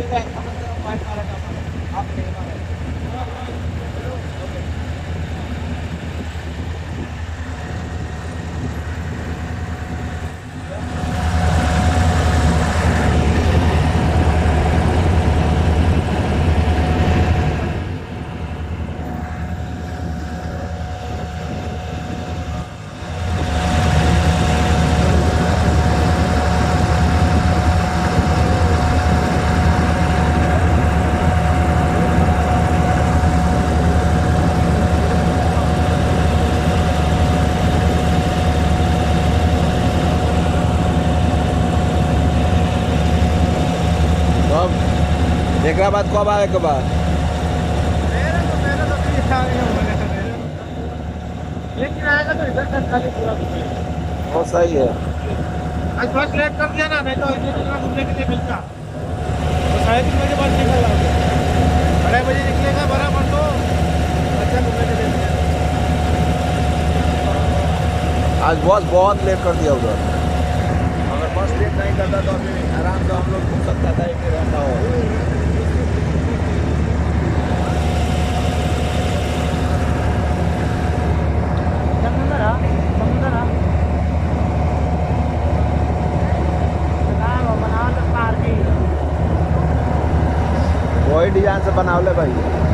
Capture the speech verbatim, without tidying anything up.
हैदराबाद कब आए के बाद लेकिन आएगा तो इधर तक खाली पूरा वो सही है। आज बस लेट कर दिया ना, नहीं तो इतने दिन घूमने के लिए मिलता तो साढ़े तीन बजे बस निकल जाओगे, अढ़ाई बजे निकलेगा बराबर तो अच्छा घूमने के लिए मिलेगा। आज बस बहुत लेट कर दिया उधर। अगर बस लेट नहीं करता तो अभी आराम से हम लोग घूम सकता था एक घंटा और। वही डिजाइन से बनावले भाई।